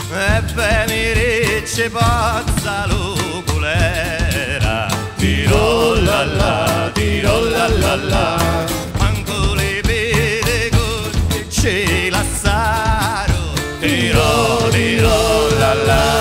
e venire pazza l'oculera. Tiro la la, tiro la la la, manco le vede che ce la saro. Tiro, tiro la la.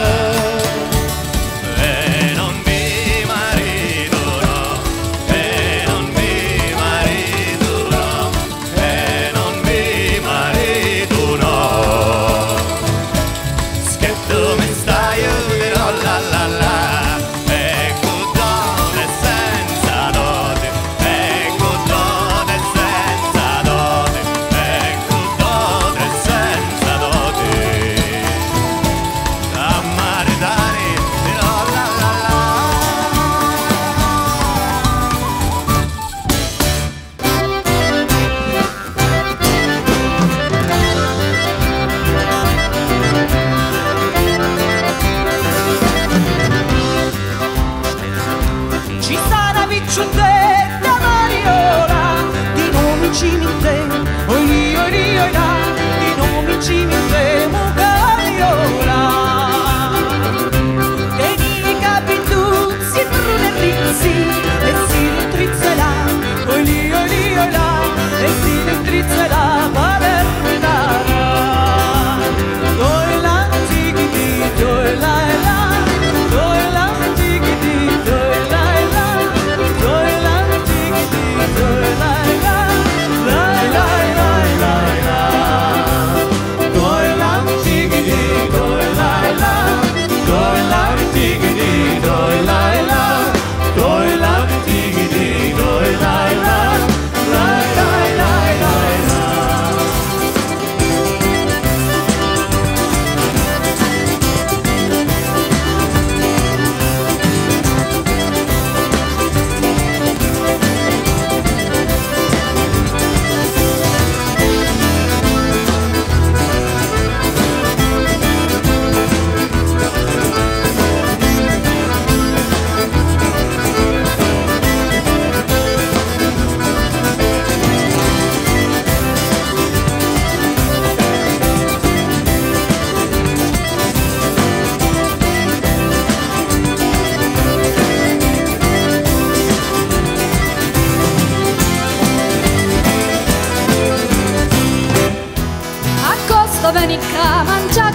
Venica mangia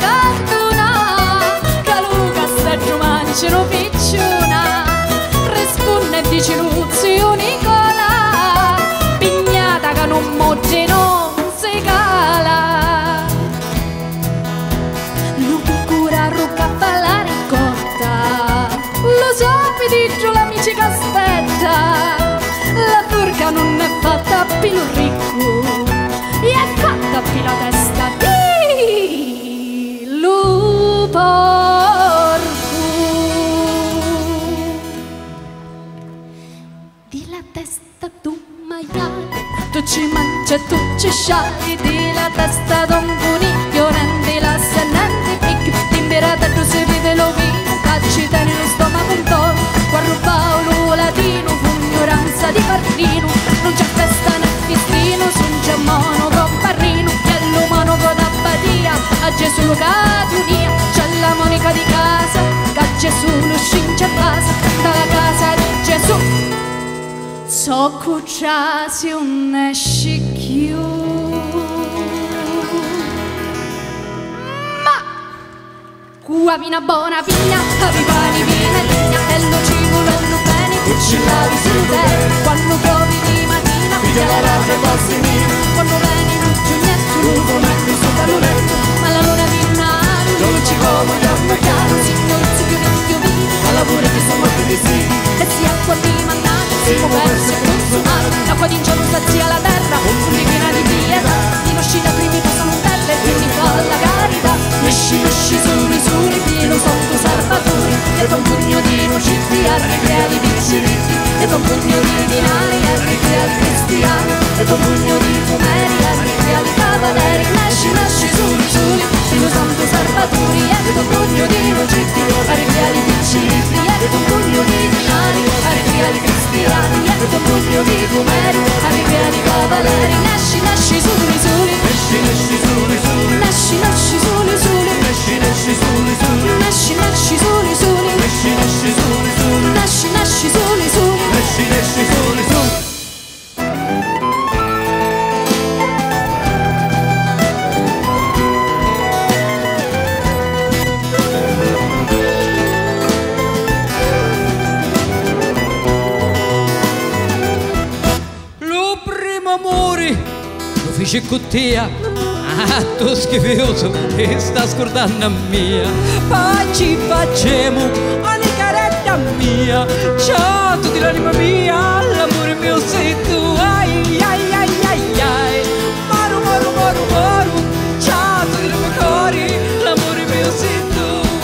carduna, che Luca sta giù mangiano picciuna, risponde e dice Luzio Nicola, pignata che non mogge non si cala. Luca cura rucca fa la ricotta, lo so di giù l'amici che aspetta, la furca non è fatta più ricco, e è fatta più la testa di porco. Di la testa d'un maiale, tu ci mangi e tu ci sciali, di la testa d'un coniglio, rendi la senente, picchi, timberata tu si vede l'ovino, cacci tieni lo stomaco un po', guarda Paolo latino, ignoranza di Parrino, non c'è festa né fistino, son c'è mono con Parrino, che l'umano con da Badia, a Gesù lo catunia, c'è la Monica di casa, che Gesù lo scinge a casa, dalla casa di Gesù, so cucciasi un esci più. Ma qua vina buona vigna, avivani viene ligna, e lo civolo bene, cuccillavi su te, quando provi di mattina, piglia la rata e passimina, quando veni in giugnetto, tu metti su taluletto, ma la luna di nare, dolci come gli americani, signor Zicchio vino, ma lavora che sono morti di sì, e si acqua di mannaggia, si può perso e consumare, l'acqua di giorno sazia la terra, ripiena di pietà, di uscita primi passano terre, e quindi fa la carità, esci, esci, suri, suri, pieno sotto salvatori, e con pugno di nocifri, arregliali di ciritti, e con pugno di dinari, arregliali cristiani, e con pugno di fumeri, arregliali cavalieri, nasci, nasci, suri, suri, pieno santo salvatori, e con pugno di nocifri, arregliali di ciritti, e con pugno di dinari, arregliali cristiani, e con pugno di fumeri, arregliali cavalieri, nasci, nasci, suri, suri, nasci, nasci, suri, suri, nasci, nasci, suri, suri, nasci, cicuttia, tu schifioso che sta scordando a mia. Poi ci facciamo ogni caretta mia. Ciao tutti l'anima mia, l'amore mio sei tu. Ai ai ai ai ai, maru maru maru maru. Ciao tutti i miei cori, l'amore mio sei tu.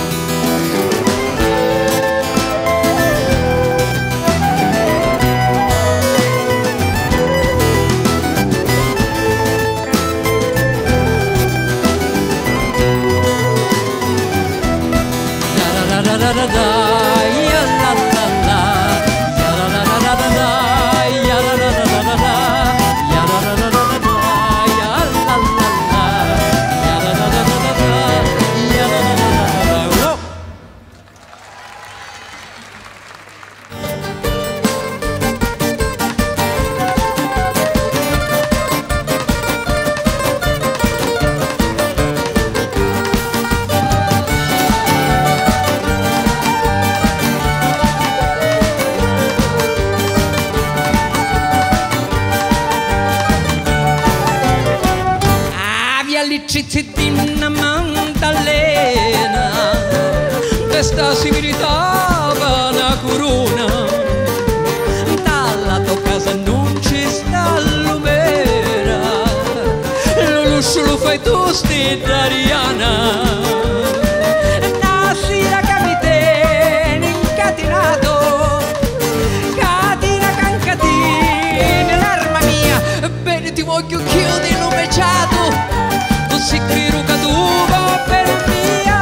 Cittadina Maddalena, questa si meritava una corona. Dalla tua casa non ci sta l'umera, lo luscio lo fai tu, stella Ariana. Una sera che mi tieni incatenato, catina cancatina nell'arma mia. Bene ti voglio chiudere lumeciato, si criro che tu va per via.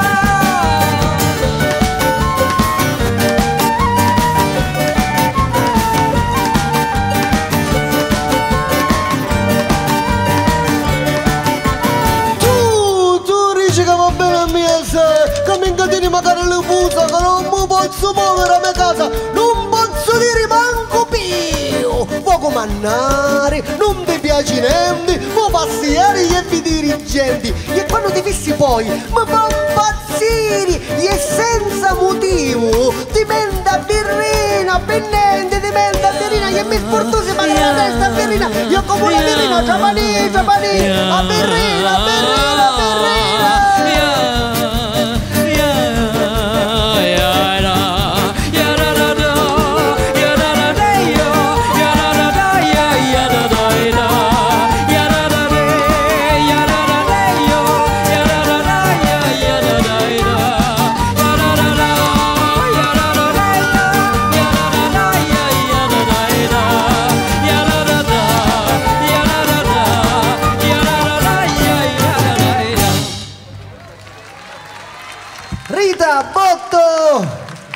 Tu dici che va bene a mia se che mi incatini magari le fusa, che non mi posso muovere a mia casa, non posso dire manco più. Poco mannare, non mi piace niente, mo passiare gli dirigenti, e quando ti fissi poi mi fa impazzire, e senza motivo ti menda birrina, pennente, ti menda birrina, e mi sfortusi ma la testa birrina, io come una birrina, giapani, a birrina, birrina, birrina. Rita Botto!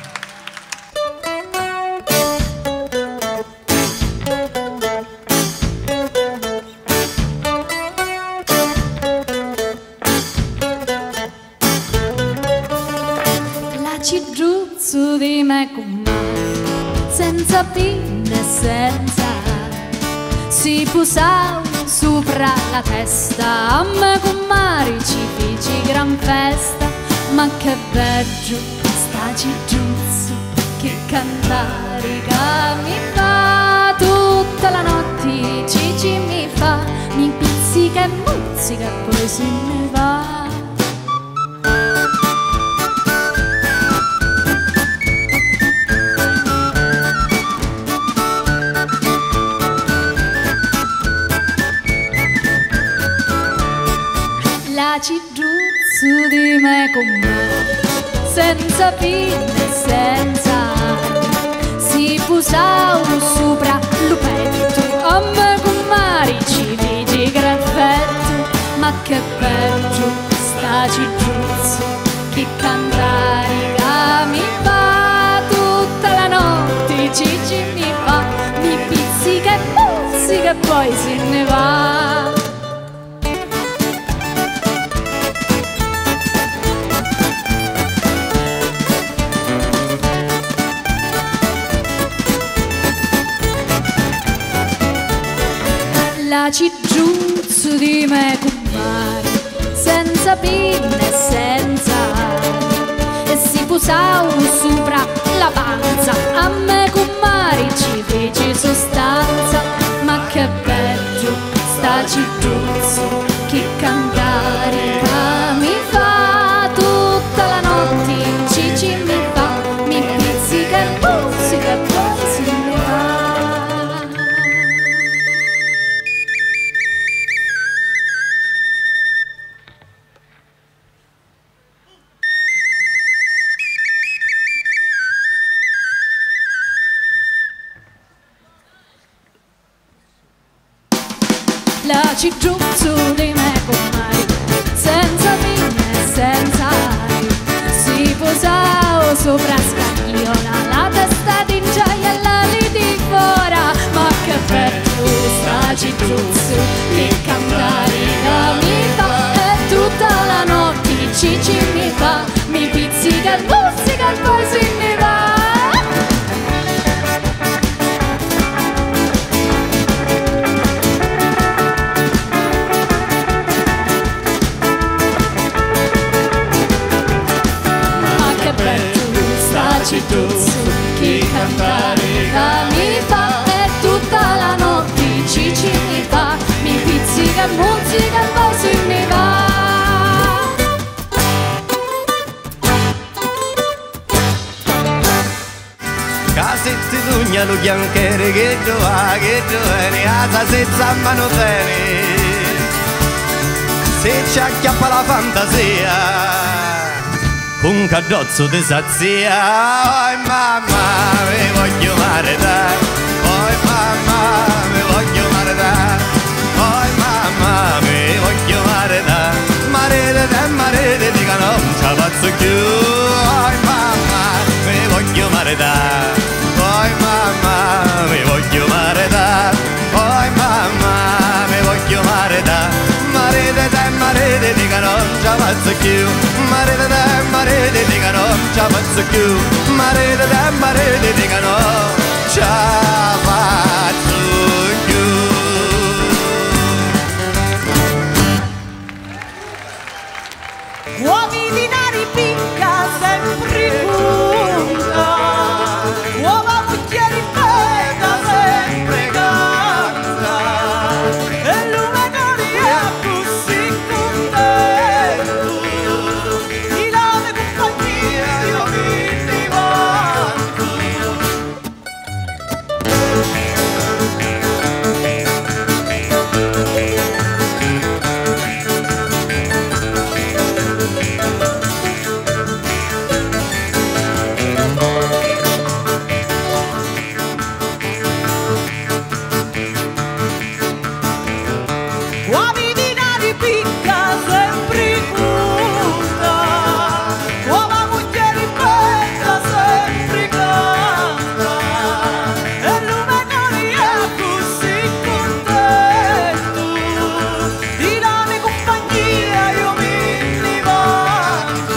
La cigiuzzu di me comare, senza pinne e senza si pusau sopra la testa, a me comari ci feci gran festa. Ma che bello sta cigiuzzu, che cantare che mi fa tutta la notte, Cici mi fa, mi pizzica e muzzica e poi se ne va. La cigiuzzu di me comare, senza pinne e senza si pusau sopra l'upetto, a me comari ci feci gran fetto. Ma che bello sta cigiuzzu, che cantare che mi fa tutta la notte, Cici mi fa, mi pizzica e muzzica e poi se ne va. La cigiuzzu di me compare, senza pinne e senza, e si pusau sopra la panza, a me comari ci fece sostanza. Ma che bello sta cigiuzzu, staci giù su di me con mari, senza fine e senza ali. Si posava sopra scagliola, la testa di gioia e l'ali di fora. Ma che bello staci giù su di cantare che mi fa, e tutta la notte ci mi fa, mi pizzica il musica e poi si ne va. Ma che bello staci tu su chi cantare che mi fa, e tutta la notte ci mi fa, mi pizzica il musica e poi si ne va. Casetti d'ugna lo bianchere che giovane, asa senza mano bene, se ci acchiappa la fantasia, con caddozzo di sazia. Oi mamma, mi voglio maritare, oi mamma, mi voglio maritare, oi mamma, mi voglio maritare, marete, dica non ci faccio più, oi mamma, mi voglio maritare. Oi mamma, mi voglio maritare, oi mamma, mi voglio maritare, marete, dica non ci faccio più, marete, dica non ci faccio più, marete, dica non ci faccio più. Uomini nari picca sempre punta, uova mucchieri bella sempre canta, e l'umanità è così contento, di la mia compagnia io mi vanto. Uomini nari picca sempre punta, uova mucchieri bella sempre canta, e l'umanità è così contento, di la mia compagnia io mi vanto.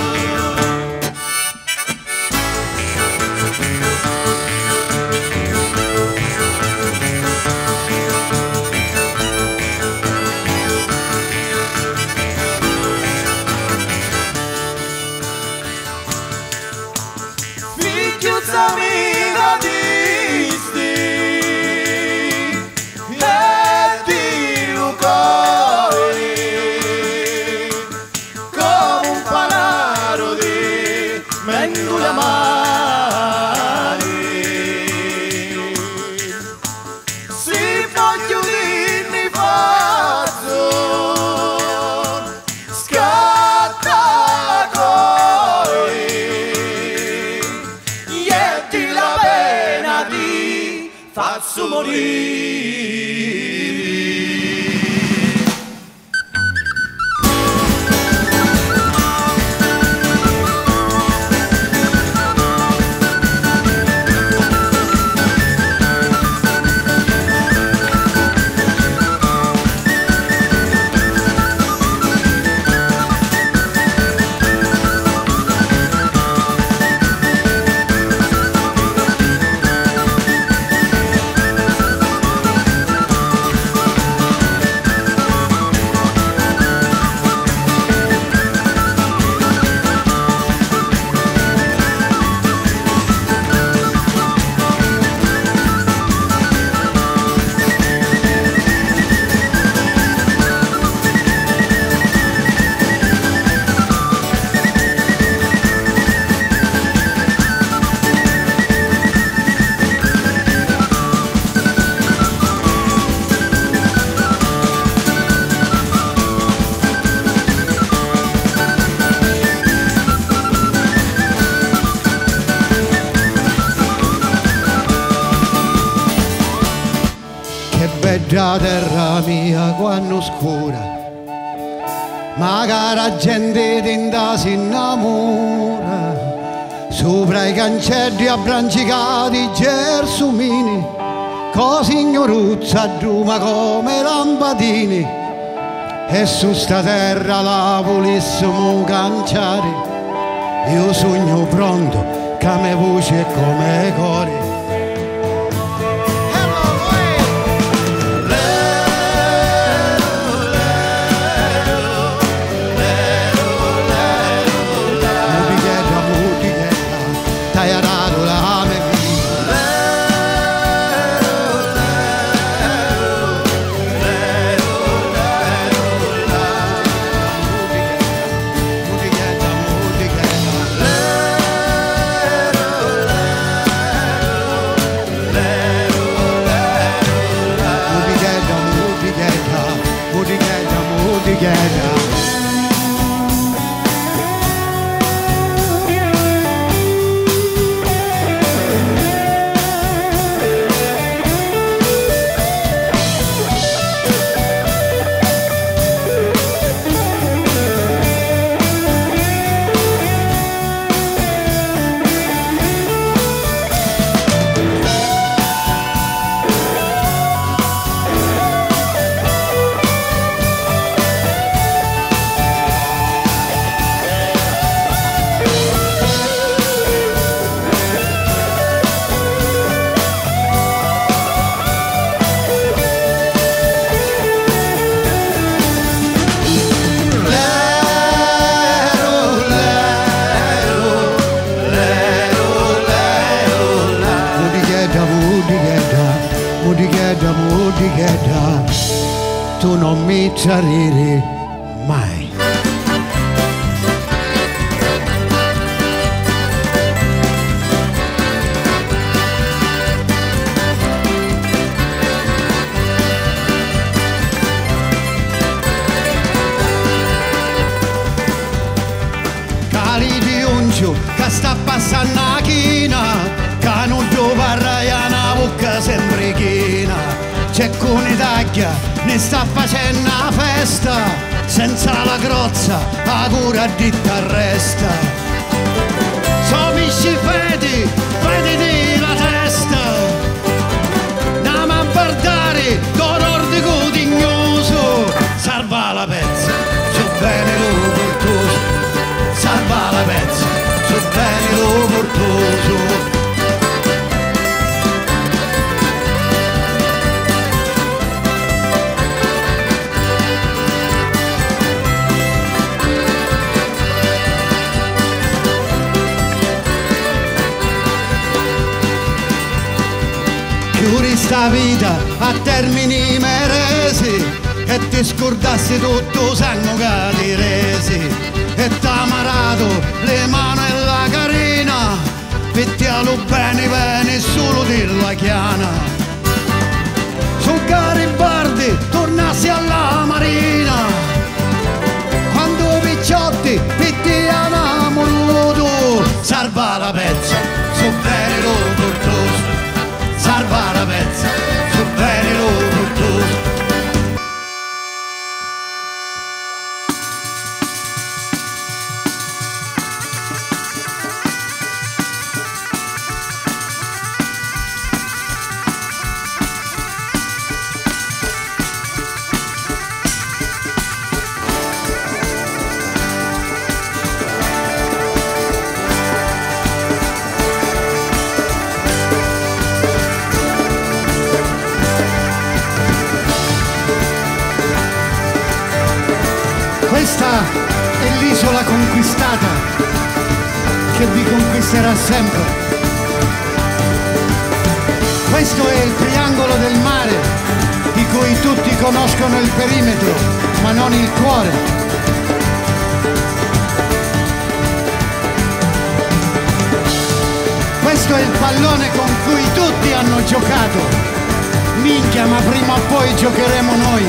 Figliuzza amica disti, e di Lucoli, come un panaro di mendula mari. Si voglio dirmi faccio, scatta coi, ieti la pena di faccio morire. da terra mia quando scura, magari gente tinta si innamora, sopra i cancelli abbrancicati gersumini, così ignoruzza duma come lampadini, e su sta terra la volessimo canciare, io sogno pronto come voce e come cuore. Tu non mi tradire mai. Cali di uncio che sta passando a china, che non trovarrai una bocca sempre china. C'è con taglia, ne sta facendo una festa, senza la crozza, la cura di t'arresta. So misci fedi, fedi la testa, andiamo a guardare, dolor di codignoso, salva la pezza, su bene lo portoso, salva la pezza, su bene lo portoso. Chiudi sta vita a termini meresi e ti scordassi tutto sangue che ti resi, e t'ha marato le mani e la carina, pettialo bene bene solo della chiana. Su Garibaldi tornassi alla marina, quando picciotti pettiamo voluto, salva la pezza, su bene lo portoso, salva la pezza, su bene lo portoso. Questa è l'isola conquistata che vi conquisterà sempre. Questo è il triangolo del mare di cui tutti conoscono il perimetro ma non il cuore. Questo è il pallone con cui tutti hanno giocato. Minchia, ma prima o poi giocheremo noi.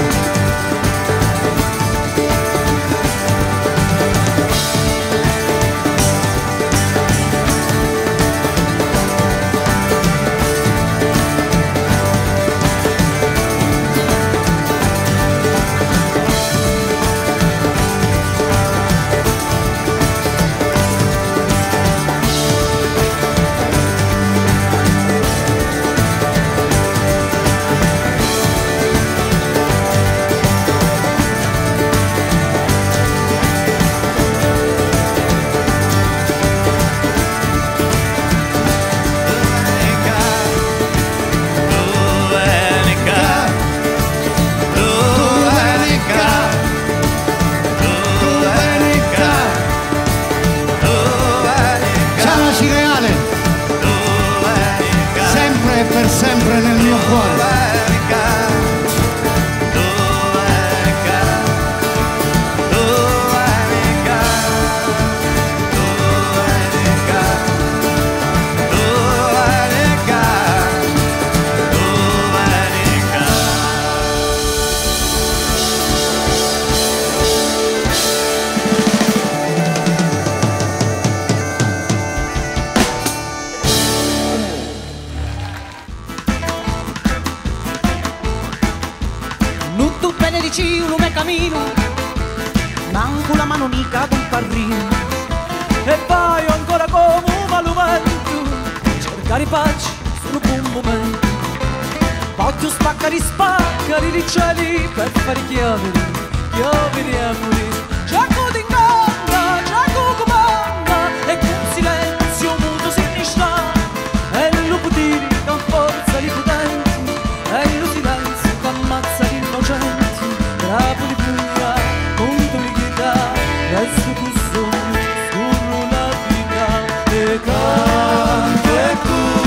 con la mano mica con parrino e vai ancora come un valumento cercare pace solo per un momento poi tu spaccari i cieli per fare chiaveri e morire Giacomo t'inganna, Giacomo comanda e con silenzio muto si sta e lo potiri con forza di potenti e lo silenzio che ammazza gli innocenti bravo di pugna, punto di chietà resto tu sogno, scorro la vita e canto e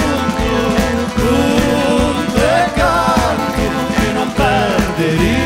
punto e canto e non perdere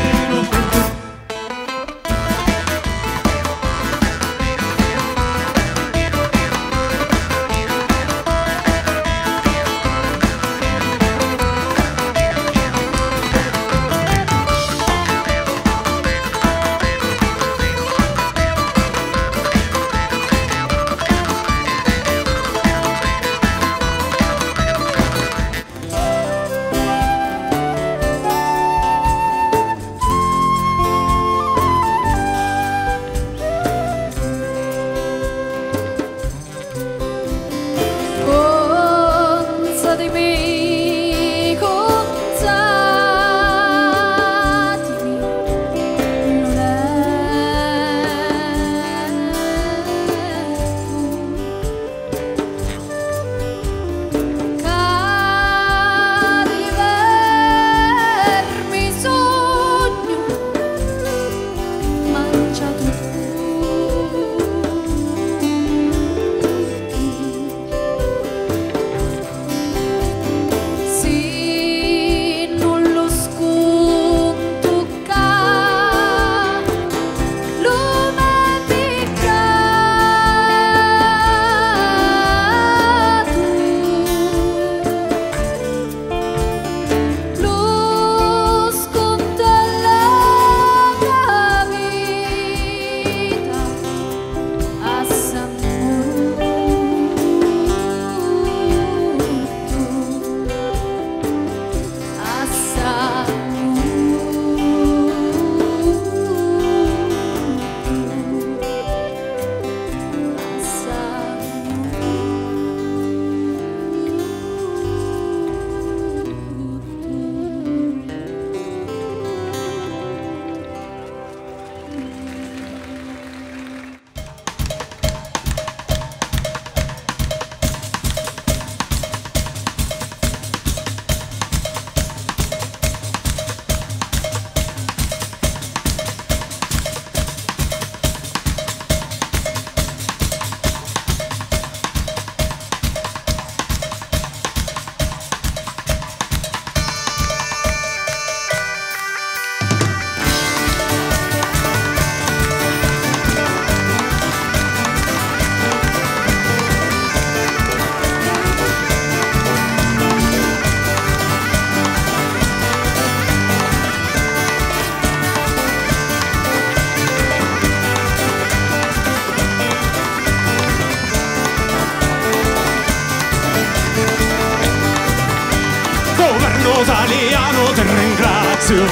Italiano te ringrazio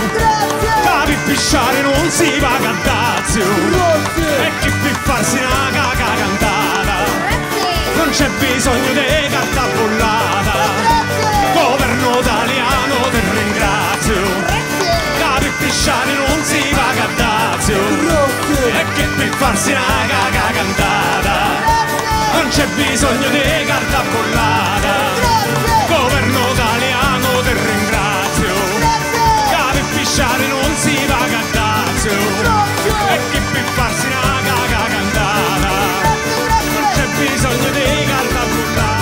capi pisciare non si va a cantazio e chi per farsi una caca cantata non c'è bisogno di carta bollata governo italiano te ringrazio capi pisciare non si va a cantazio e chi per farsi una caca cantata non c'è bisogno di carta bollata governo italiano te ringrazio capi pisciare non si va a cantazio e chi per farsi una caca cantata non c'è bisogno di carta bollata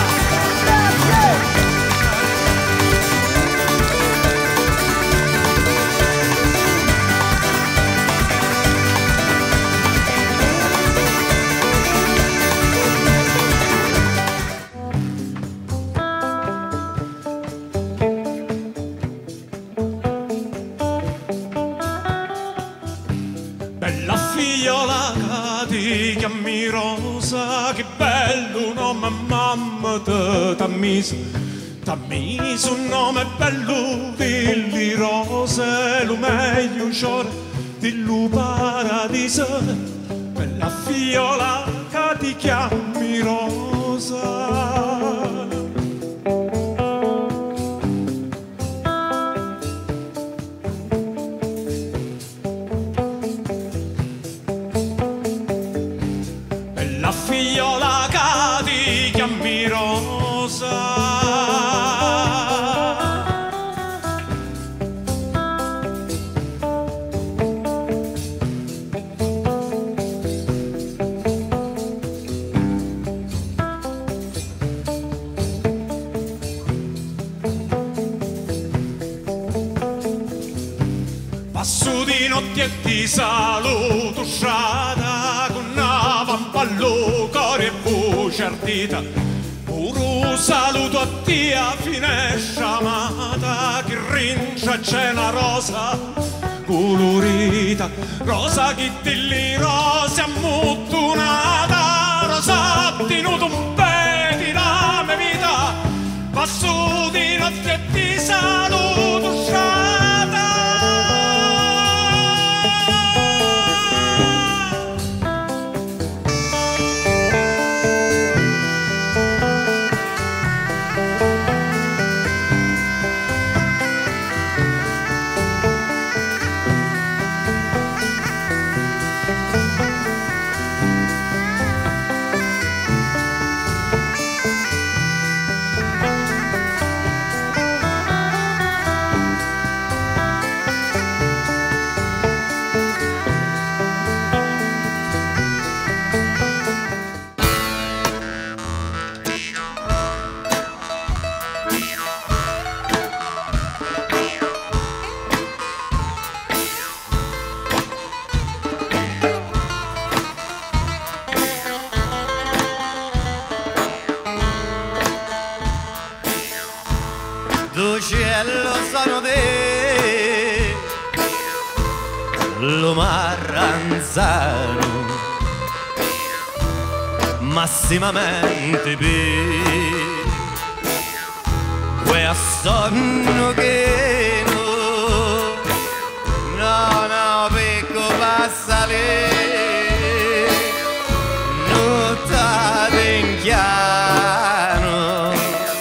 bella figliola che ti chiami Rosa, che bello nome mamma t'ha messo un nome bello, dilli Rosa, lo meglio c'ora, dillo paradiso, e ti saluto strada con una vampallo, cuore e voce ardita. Puro saluto a te a finestra amata, che rincia c'è una rosa colorita, rosa che ti lì rosa ammuttonata, rosa tenuto un peti la mia vita, passo di notte e ti saluto strada. Cielo sono te, lo marranzano, massimamente per quel sonno che no, pecco passa lì, non t'avete in chiaro.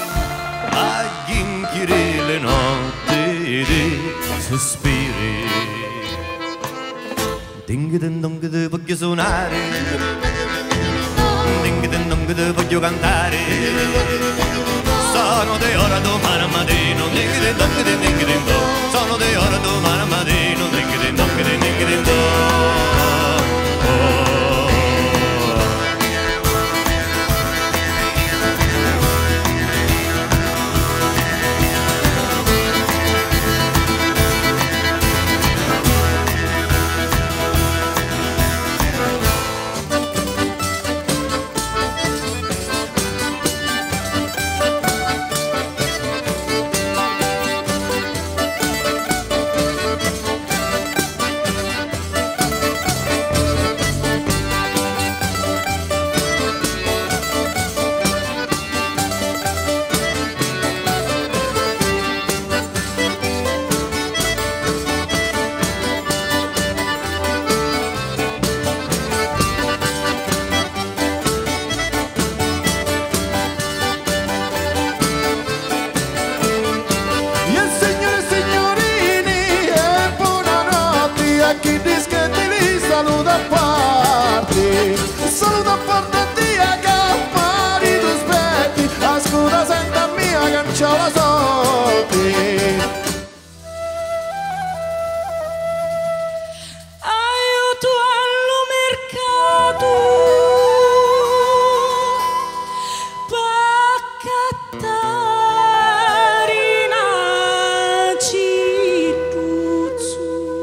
Le notti di sospiri, ding ding dong te voglio suonare, ding ding dong te voglio cantare, sono de ora domani mattino, ding ding dong te ding ding dong, sono de ora domani mattino, ding ding dong te ding ding dong. Saluto a parte dia che pari tu aspetti, ascolta senta mia che non c'ho la soldi. Aiuto allo mercato paccattare in acituzzu.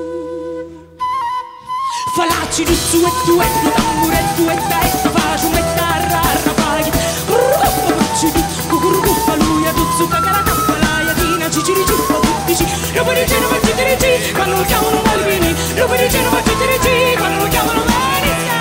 Falacci di su e tu e tu tamburetto e dai faccio mettere arrapaghi facci di cucuruffa lui a tuzzu cagala cappalaia tina ciciri cippa tuttici lo parigeno facci dirigi quando lo chiamano Malvini lo parigeno facci dirigi quando lo chiamano Venetia.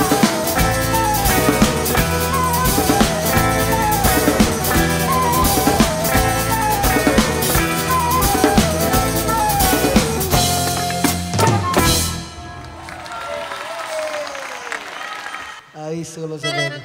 Hai visto che lo sapete?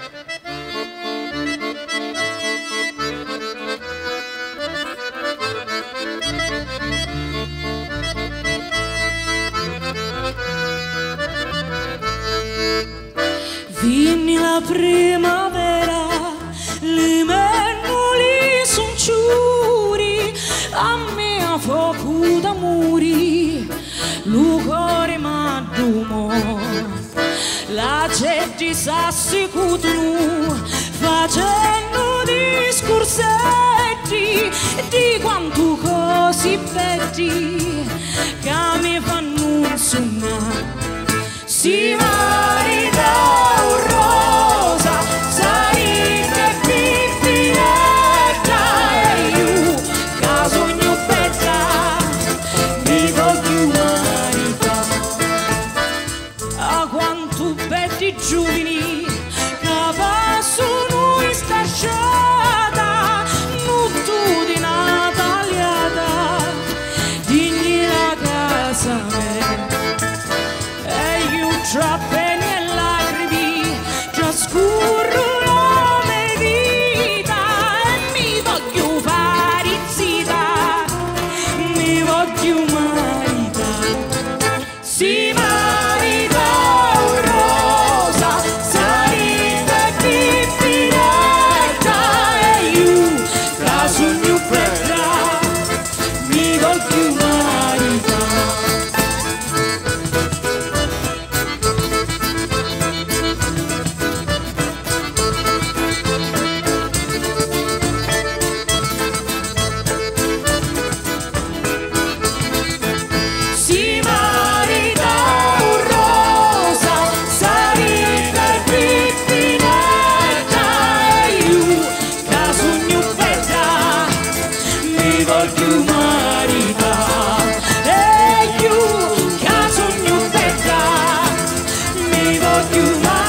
Vinni la primavera, le mennoli son ciuri, a me a fuoco d'amori, lo cuore m'addumo. La gente s'assicutano facendo discorsetti di quanto così belli che mi fanno non so mai. Si marita un rosa, salite pipinetta e io che sogno bella mi voglio maritare. A quanto belli giovani che passano in stacciata, non tu di Nataliata, digni la casa mia. E io tra pene e lacrime trascorro la mia vita e mi voglio fare zita, mi voglio maritare. Si marita un rosa, salite pipinetta e io la sogno bella mi voglio maritare. Si marita un rosa, salite pipinetta e io che sogno bella mi voglio maritare. E io che sogno bella mi voglio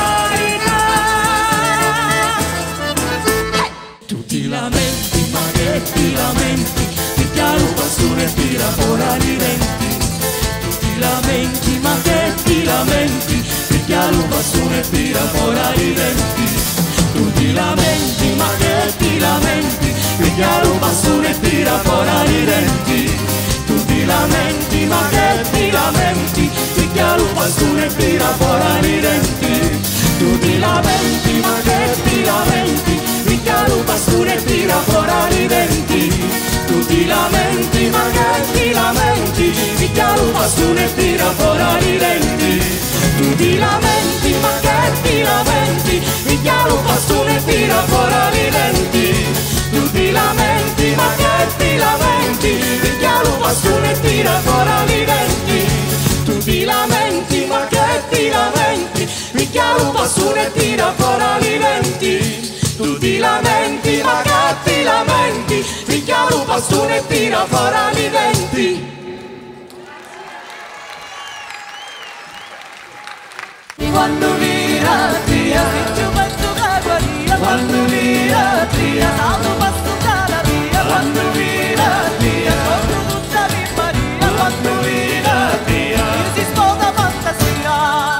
maritare. Tutti lamenti, ma che ti lamenti, picchia lo bastone e tira fuori i denti. Tutti lamenti, ma che ti lamenti, picchia lo bastone e tira fuori i denti. Tutti lamenti, ma che ti lamenti, picchia lo bastone e tira fuori i denti. Tutti lamenti, ma che ti lamenti, picchia lo bastone e tira fuori i denti. Tutti lamenti, ma che ti lamenti, picchia lo bastone e tira fuori i denti. Tutti lamenti, ma che ti lamenti, picchia lo bastone e tira fuori i denti. Tutti lamenti, ma che ti lamenti, picchia lo bastone e tira fuori i denti. Tutti lamenti, ma che ti lamenti, picchia lo bastone e tira fuori i denti. Tutti lamenti, ma che ti lamenti, picchia lo bastone e tira fuori i denti. Tutti lamenti, ma che ti lamenti, picchia lo bastone e tira fuori i denti. Quando vira via, io penso che guaria. Quando vira via, salto passo dalla via. Quando vira via, sopra tutta di Maria. Quando vira via, si sposa fantasia.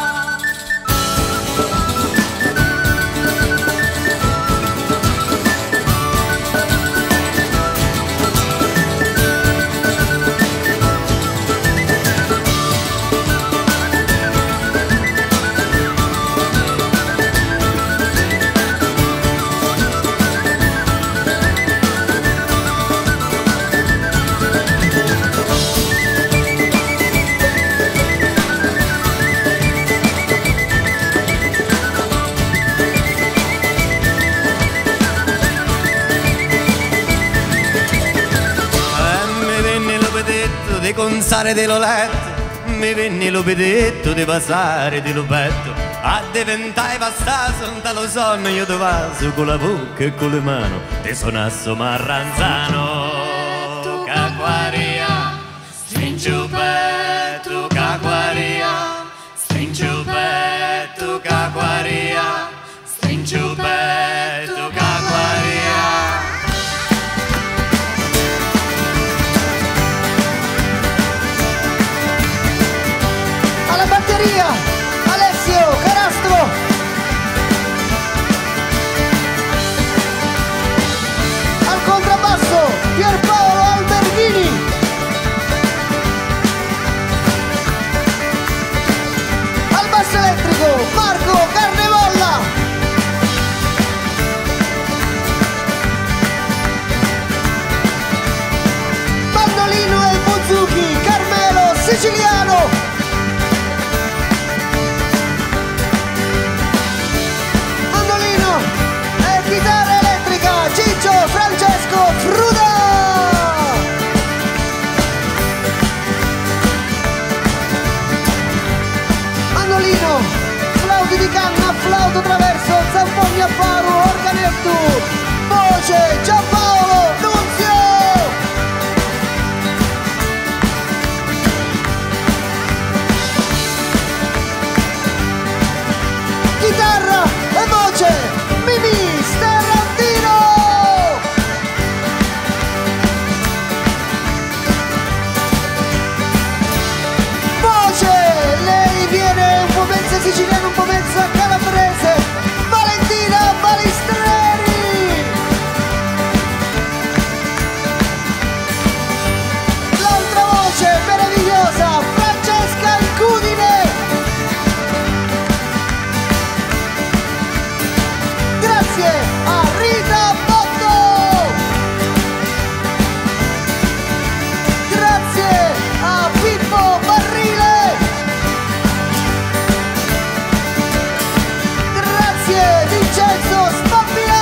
Di consare dello letto, mi venne lo pedetto di passare di lupetto, a diventare pastato, dallo sonno io ti vaso con la bocca e con le mani, ti sonasso marranzano, caquaria, stringi petto, caquaria, stringi petto, caquaria, stringi petto, caquaria. Alessio Carastro, al contrabbasso Piero Grazie Vincenzo Spappinato.